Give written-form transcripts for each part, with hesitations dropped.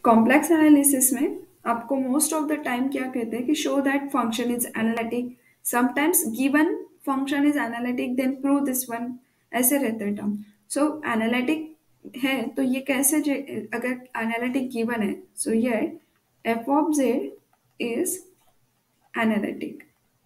Complex analysis में आपको most of the time क्या कहते हैं कि show that function is analytic, sometimes given function is analytic then prove this one, ऐसे रहते हैं टर्म। सो एनालिटिक है तो ये कैसे अगर एनालिटिक गिवन है, सो ये F of Z is analytic.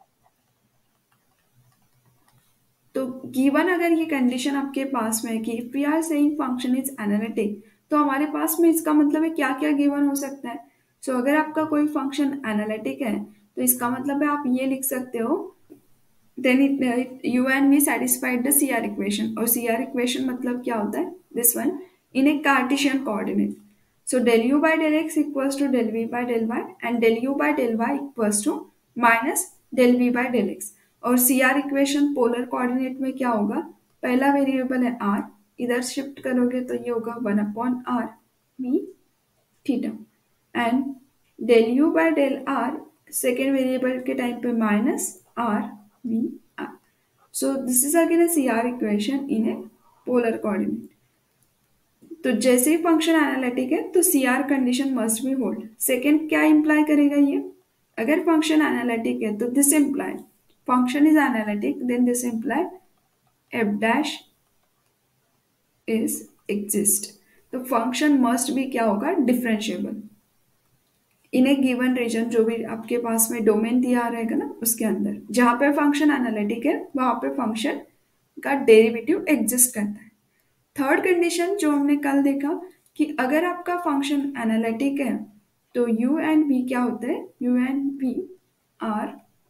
तो गिवन अगर ये कंडीशन आपके पास में है कि if we are saying function is analytic, तो हमारे पास में इसका मतलब है क्या क्या गिवन हो सकता है। सो अगर आपका कोई फंक्शन एनालिटिक है तो इसका मतलब है आप ये लिख सकते हो then u and v satisfied the C R equation. और सी आर इक्वेशन मतलब क्या होता है, this one in a Cartesian coordinate. So del u by del x equals to del v by del y and del u by del y equals to minus del v by del x. और C R equation polar coordinate में क्या होगा, पहला variable है are, इधर shift करोगे तो ये होगा 1/r v theta and del u by del r second variable के टाइम पे minus r v r. So this is again a CR equation in a polar coordinate. तो जैसे ही फंक्शन एनालिटिक है तो CR condition must be hold. Second क्या imply करेगा ये, अगर फंक्शन एनालिटिक है तो this imply function is analytic then this imply F dash is exist. तो फंक्शन मस्ट भी क्या होगा, differentiable in a given region, जो भी आपके पास में डोमेन दिया रहेगा ना उसके अंदर, जहां पे फंक्शन एनालिटिक है वहां पे फंक्शन का डेरिवेटिव एग्जिस्ट करता है। थर्ड कंडीशन जो हमने कल देखा कि अगर आपका फंक्शन एनालिटिक है तो u एंड v क्या होते हैं, u and v are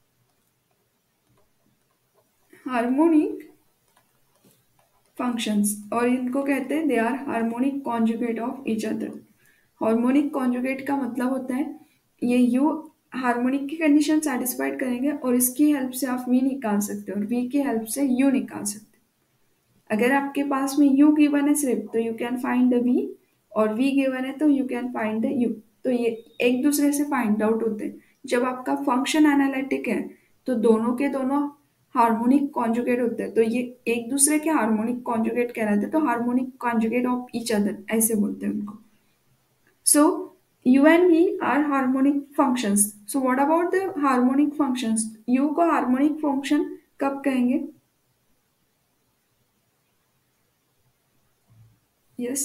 harmonic functions, और इनको कहते हैं they are harmonic conjugate of each other. Harmonic conjugate का मतलब होता है ये u हार्मोनिक की कंडीशन सेटिस्फाइड करेंगे और इसकी हेल्प से आप v निकाल सकते हो और v की हेल्प से u निकाल सकते हो। अगर आपके पास में u गिवन है सिर्फ तो you can find the v, और v गिवन है तो you can find the u। तो ये एक दूसरे से फाइंड आउट होते हैं। जब आपका फंक्शन एनालिटिक है तो दोनों के दोनों हार्मोनिक कॉन्जुगेट होते हैं, तो ये एक दूसरे के हार्मोनिक कॉन्जुगेट कहलाते हैं। तो harmonic conjugate of each other ऐसे बोलते हैं उनको। So u and v are harmonic functions. So what about the harmonic functions? u को हार्मोनिक फंक्शन कब कहेंगे, yes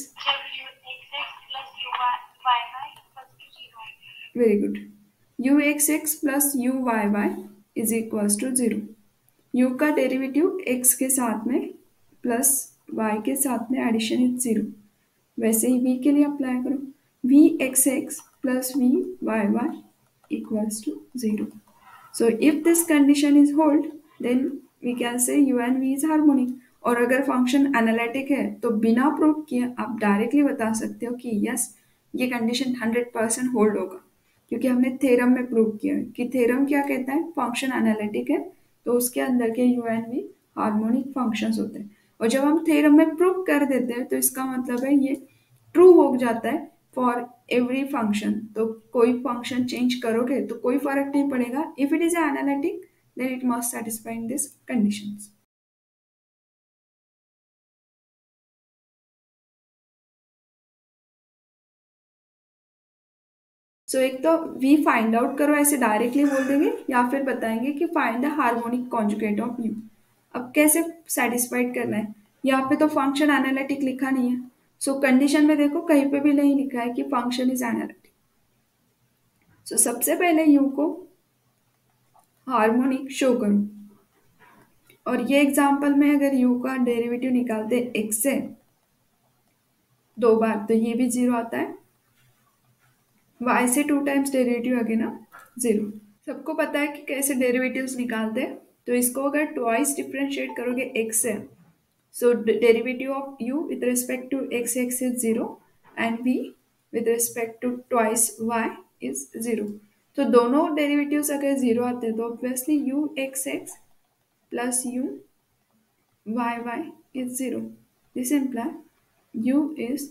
very good, u x x plus u y y is equals to 0। u का derivative x के साथ में plus y के साथ में एडिशन इज 0। वैसे ही v के लिए अप्लाई करो, v x x plus v y y equals to 0। So if this condition is hold then we can say u and v is harmonic. और अगर फंक्शन एनालिटिक है तो बिना प्रूव किए आप डायरेक्टली बता सकते हो कि यस ये कंडीशन 100% होल्ड होगा, क्योंकि हमने थ्योरम में प्रूव किया है कि थ्योरम क्या कहता है, फंक्शन एनालिटिक है तो उसके अंदर के u and v harmonic functions होते हैं। और जब हम थ्योरम में प्रूव कर देते हैं तो इसका मतलब है ये ट्रू हो जाता है फॉर एवरी फंक्शन। तो कोई फंक्शन चेंज करोगे तो कोई फर्क नहीं पड़ेगा, if it is analytic then it must satisfy this conditions. So एक तो v फाइंड आउट करो ऐसे डायरेक्टली बोल देंगे, या फिर बताएंगे कि find the harmonic conjugate of u। अब कैसे सेटिस्फाइड करना है, यहाँ पे तो फंक्शन एनालिटिक लिखा नहीं है। सो कंडीशन में देखो कहीं पे भी नहीं लिखा है कि फंक्शन इज एनालिटिक। सो सबसे पहले u को हार्मोनिक शो करो, और ये एग्जांपल में अगर u का डेरिवेटिव निकालते x से 2 बार तो ये भी 0 आता है, y से 2 टाइम्स डेरिवेटिव आगे ना 0। सबको पता है कि कैसे डेरिवेटिव्स निकालते हैं, तो इसको अगर ट्वाइस डिफरेंशिएट करोगे x से, so derivative of u with respect to x x is 0 and v with respect to twice y is 0। तो दोनों डेरिवेटिव्स अगर 0 आते हैं तो obviously u x x plus u y y is 0. This implies u is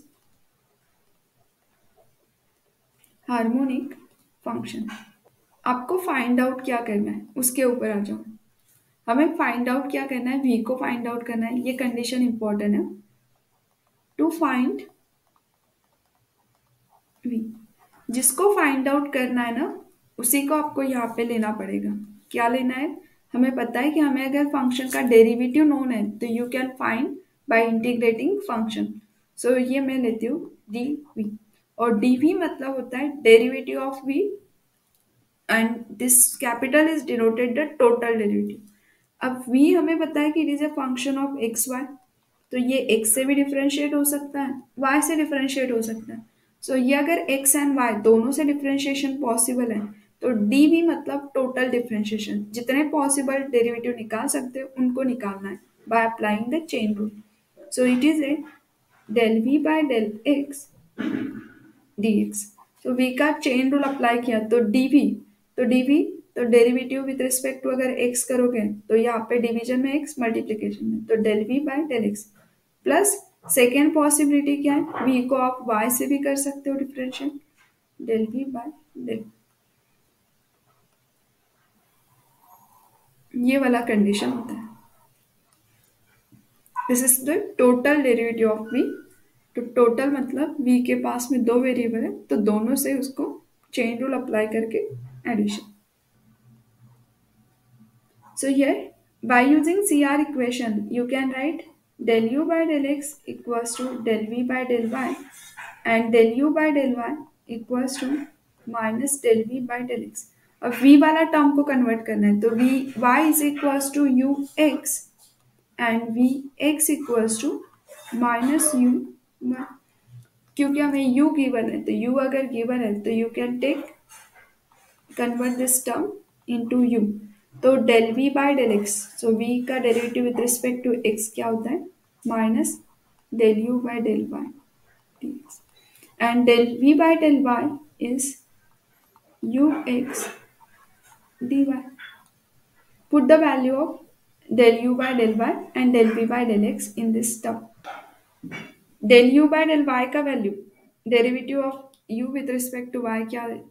harmonic function. आपको find out क्या करना है उसके ऊपर आ जाओ। हमें फाइंड आउट क्या करना है, v को फाइंड आउट करना है, ये कंडीशन इंपॉर्टेंट है। टू फाइंड v जिसको फाइंड आउट करना है ना, उसी को आपको यहाँ पे लेना पड़ेगा। क्या लेना है? हमें पता है कि हमें अगर फंक्शन का डेरिवेटिव नोन है तो you can find by integrating function. So ये मैं लेती हूँ डी वी, और डी वी मतलब होता है derivative of v, and this capital is denoted the total derivative. अब v हमें पता है कि it is a function of x y, तो ये x से भी डिफरेंशिएट हो सकता है, y से डिफरेंशिएट हो सकता है। सो ये अगर x एंड y दोनों से डिफरेंशिएशन पॉसिबल है, तो dv मतलब टोटल डिफरेंशिएशन, जितने पॉसिबल डेरिवेटिव निकाल सकते हो उनको निकालना है by applying the chain rule. So it is a del v by del x dx। तो v का चेन रूल अप्लाई किया तो dv, तो डेरिवेटिव विद रिस्पेक्ट टू अगर x करोगे तो यहाँ पे डिवीजन में x, मल्टीप्लीकेशन में तो del v by del x, plus second possibility क्या है, v को आप y से भी कर सकते हो differentiate, del v by del, ये वाला कंडीशन होता है। This is the total derivative of v। तो टोटल मतलब v के पास में दो वेरिएबल है तो दोनों से उसको चेन रूल अप्लाई करके addition. So here, by using CR equation, you can write del u by del x equals to del v by del y, and del u by del y equals to minus del v by del x। अब v वाला term को convert करना है तो v y is equals to u x and v x equals to minus u y। क्योंकि हमें u given है तो u अगर गिवन है तो you can take convert this term into u। तो del v by del x, so v का derivative with respect to x क्या होता है, minus del u by del y dx, and del v by del y is ux dy। Put the value of del u by del y and del v by del x in this term। del u by del y का value, derivative of u with respect to y क्या है,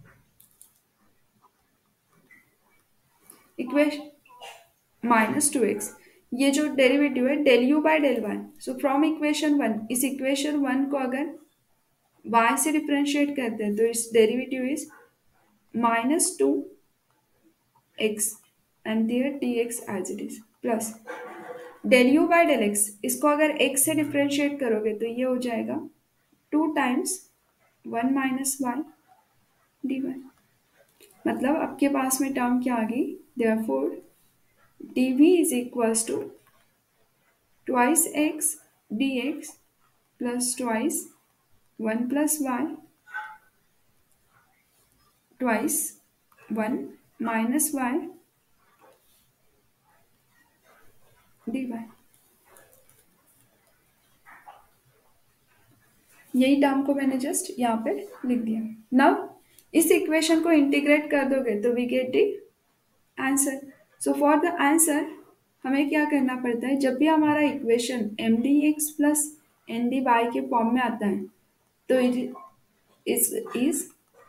equation minus two x. ये जो derivative है del u by del y, so from equation one, इस equation one को अगर y से डिफरेंशिएट करते हैं तो इस derivative is minus two x and there d x as it is, plus del u by del x, इसको अगर x से डिफरेंशिएट करोगे तो ये हो जाएगा 2 times 1 minus y d y. मतलब आपके पास में टर्म क्या आ गई, therefore dv is equals to twice x dx plus twice 1 plus y twice 1 minus y dy। यही टर्म को मैंने जस्ट यहाँ पे लिख दिया। नाउ इस इक्वेशन को इंटीग्रेट कर दोगे तो we get the answer. So for the answer हमें क्या करना पड़ता है, जब भी हमारा equation m d x plus n d y के फॉर्म में आता है तो it is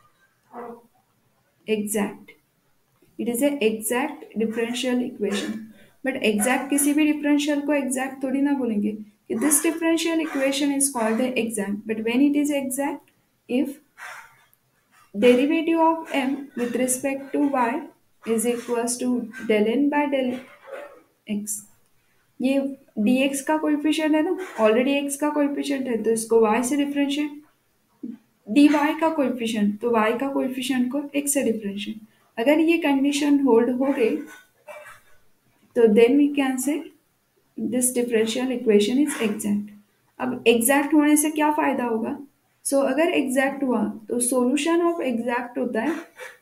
exact, it is a exact differential equation. But exact किसी भी डिफरेंशियल को एग्जैक्ट थोड़ी ना बोलेंगे कि this differential equation is called the exact, but when it is exact if derivative of m with respect to y is equals to del n by del x। ये dx का coefficient है ना, already x का coefficient है तो इसको y से differentiate, dy का कोएफिशिएंट तो y का कोएफिशिएंट को x से डिफरेंशिएट। अगर ये कंडीशन होल्ड हो गई तो then we can say this differential equation is exact. अब एग्जैक्ट होने से क्या फायदा होगा, सो अगर एग्जैक्ट हुआ तो सॉल्यूशन ऑफ एग्जैक्ट होता है,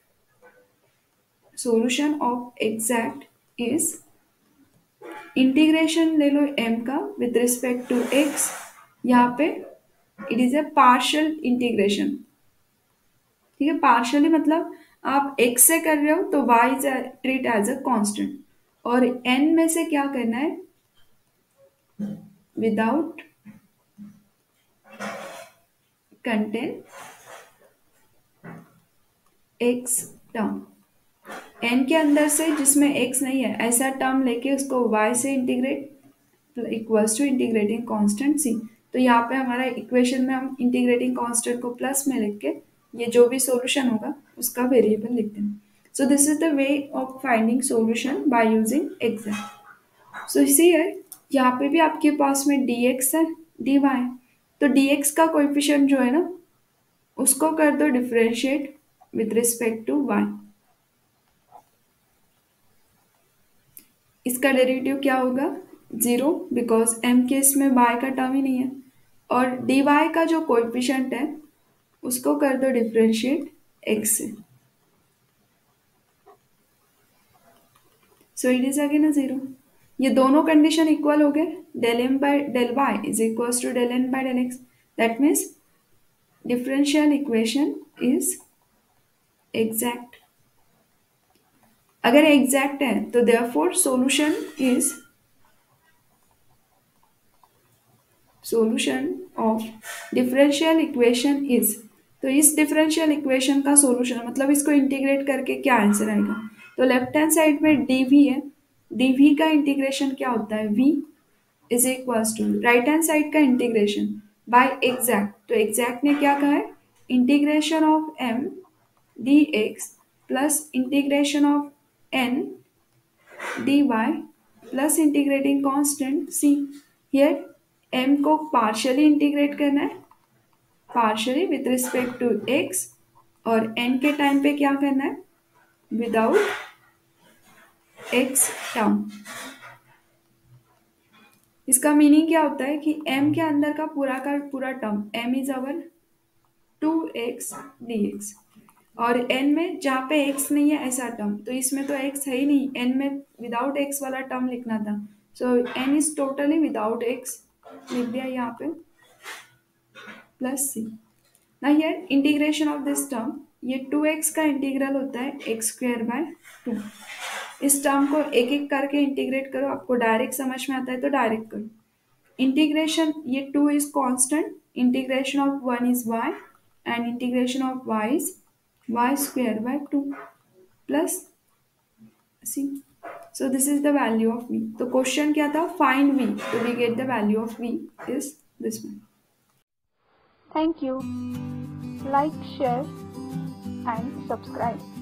solution of exact is integration ले लो m का विद रिस्पेक्ट टू x, यहाँ पे it is a partial integration. ठीक है, पार्शियली मतलब आप x से कर रहे हो तो y is treat as a constant, और n में से क्या करना है, without contain x term, n के अंदर से जिसमें x नहीं है ऐसा टर्म लेके उसको y से integrate equals to integrating constant c। तो यहाँ पे हमारा इक्वेशन में हम इंटीग्रेटिंग कांस्टेंट को प्लस में लिख के ये जो भी सॉल्यूशन होगा उसका वेरिएबल लिख देना. So this is the way of finding solution by using exact. So इसी है, यहाँ पे भी आपके पास में dx है, dy है. तो dx का कोएफिशिएंट जो है ना, उसको कर दो differentiate with respect to y. इसका डेरिवेटिव क्या होगा? 0, बिकॉज m के इसमें y का टर्म ही नहीं है. और dy का जो कोएफिशिएंट है उसको कर दो डिफरेंशिएट x से. So it is again 0. ये दोनों कंडीशन इक्वल हो गए. Del m by del y is equal to del n by del x. That means differential equation is exact. अगर एग्जैक्ट है तो therefore solution of differential equation is. तो इस differential equation का सॉल्यूशन मतलब इसको इंटीग्रेट करके क्या आंसर आएगा? तो लेफ्ट हैंड साइड में dv है. dv का इंटीग्रेशन क्या होता है? v is equals to right hand side का इंटीग्रेशन बाय एग्जैक्ट. तो एग्जैक्ट ने क्या कहा है? Integration of m dx plus integration of n dy plus integrating constant c. Here m को पार्शियली इंटीग्रेट करना है, partially with respect to x, और n के टाइम पे क्या करना है? Without x term. इसका मीनिंग क्या होता है कि m के अंदर का पूरा term m is our 2x dx, और n में जहाँ पे x नहीं है ऐसा टर्म, तो इसमें तो x है ही नहीं, n में विदाउट x वाला टर्म लिखना था. So n is totally without x, लिख दिया यहाँ पे, प्लस c. ना here integration of this term, ये 2x का इंटीग्रल होता है x स्क्वायर बाय 2. इस टर्म को एक एक करके इंटीग्रेट करो, आपको डायरेक्ट समझ में आता है तो डायरेक्ट करो. इंटीग्रेशन, ये 2 is constant, integration of 1 is y and integration of y is y square by 2 plus c. So this is the value of v. तो क्वेश्चन क्या था? Find v. तो we get the value of v is this one. Thank you. Like, share and subscribe.